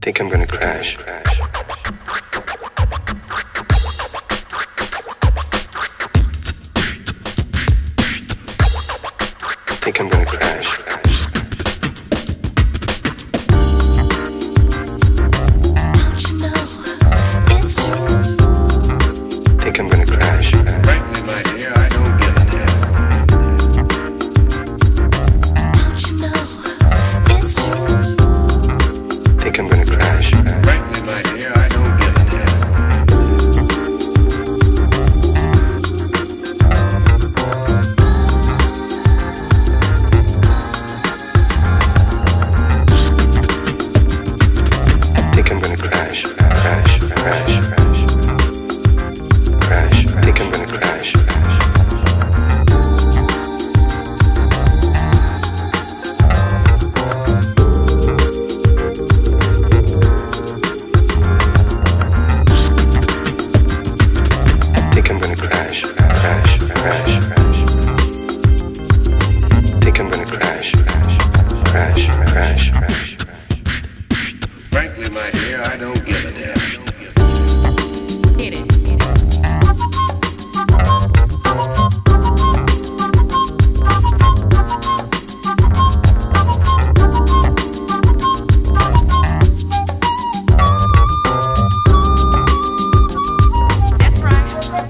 think I'm gonna crash. Think I'm gonna crash. Don't you know it's true? Think I'm gonna crash. Frankly, my dear, I don't give a damn. Don't you know it's true? Think I'm gonna crash. Frankly, my dear, I don't give a damn. Think I'm gonna crash. Crash, crash, crash. Crash. Think I'm gonna crash. Think I'm gonna crash. Crash, crash, crash. Think I'm gonna crash. Crash, crash, crash. Frankly, my dear, I don't give a damn. Hit it. That's right.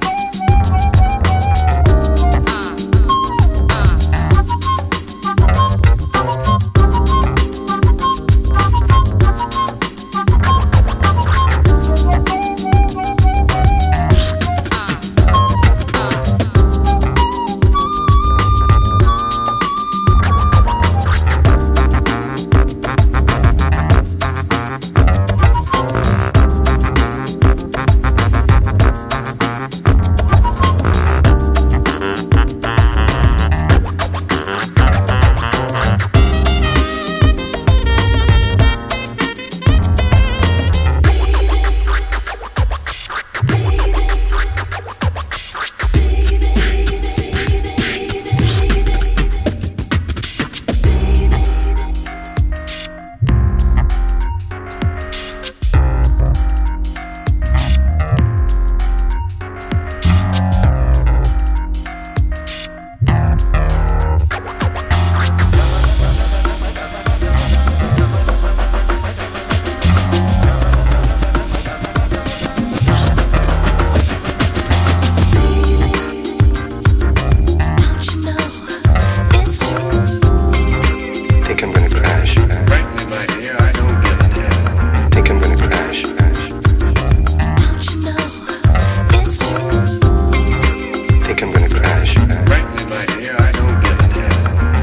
Don't you know it's true? Think I'm gonna crash. Frankly, my dear, I don't give a damn. Think I'm gonna crash. Don't you know it's true? Think I'm gonna crash. Frankly, my dear, I don't give a damn.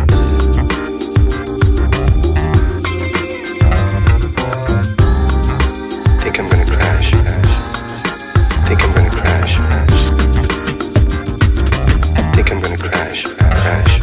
Think I'm gonna crash. Think I'm gonna crash. Think I'm gonna crash. Crash.